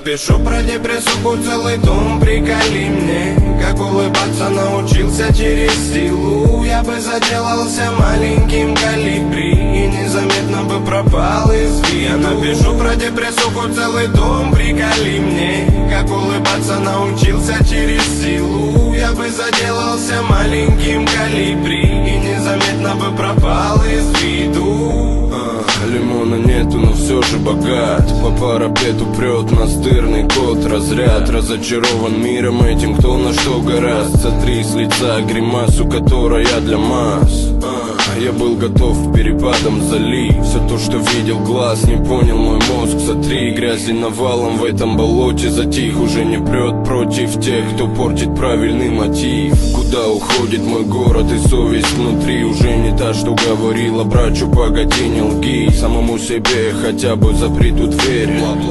напишу про депрессуху целый том. Приколи мне, как улыбаться научился через силу. Я бы заделался маленьким колибри и незаметно бы пропал из виду. Я напишу про депрессуху целый том. Приколи мне, как улыбаться научился через силу. Я бы заделался маленьким колибри и незаметно бы пропал из виду. Лимона нету, но все же богат. По парапету прет настырный кот. Разряд разочарован миром этим, кто на что гораст. Сотри с лица гримасу, которая для масс. Я был готов перепадом залить все то, что видел глаз, не понял мой мозг. Сотри грязи навалом в этом болоте. Затих, уже не прет против тех, кто портит правильный мотив. Куда уходит мой город и совесть внутри? Уже не та, что говорила, брачу, погоди, не лги. Самому себе хотя бы запри ту дверь.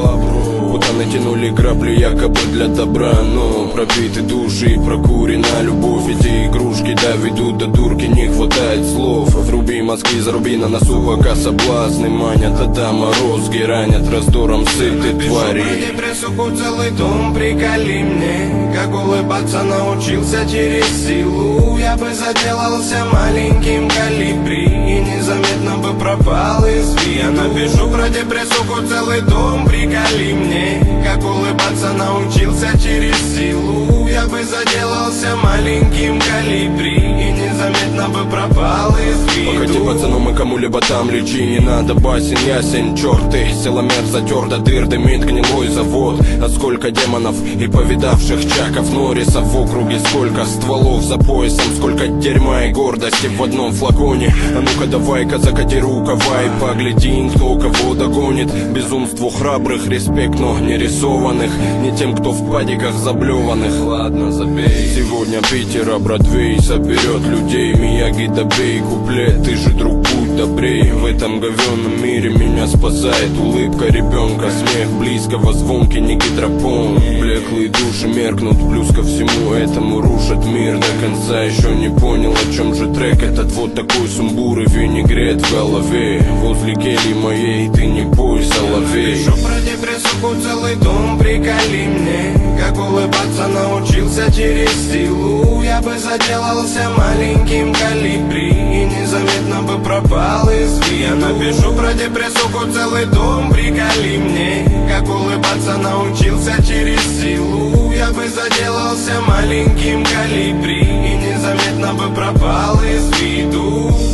Будто натянули грабли якобы для добра, но пробиты души и прокурена любовь. Эти игрушки доведут до дурки, не хватает слов. Вруби мозги, заруби на носу, пока соблазны манят. А да, морозги ранят раздором сытой твари. Напишу про депрессуху целый том. Приколи мне, как улыбаться научился через силу. Я бы заделался маленьким колибри и незаметно бы пропал из виду. Я напишу про депрессуху целый том. Приколи мне, как улыбаться научился через силу. Я бы заделался маленьким колибри и незаметно бы пропал из виду. Погоди, пацаном, и кому-либо там лечи, не надо басен, ясен, черты. Силомер затер до дыр, дымит гнилой завод. А сколько демонов и повидавших чаков Норрисов в округе, сколько стволов за поясом, сколько дерьма и гордости в одном флаконе. А ну-ка давай-ка закати рукава и погляди, кто кого догонит. Безумству храбрых респект, но не рисованных, не тем, кто в падиках заблеванных. Ладно, забей. Сегодня Питера Бродвей соберет людей. Мияги, добей куплет, ты же, друг, будь добрей. В этом говенном мире меня спасает улыбка ребенка, смех близкого, звонкий, не гидропон. Блеклые души меркнут, плюс ко всему этому рушат мир до конца. Еще не понял, о чем же трек этот, вот такой сумбур и винегрет в голове. Возле кельи моей ты не бой, соловей. Напишу про депрессуху целый том. Приколи мне, как улыбаться научился через силу. Я бы заделался маленьким колибри и незаметно бы пропал из виду. Я напишу про депрессуху целый том. Приколи мне, как улыбаться научился через силу. Я бы заделался маленьким колибри и незаметно бы пропал из виду.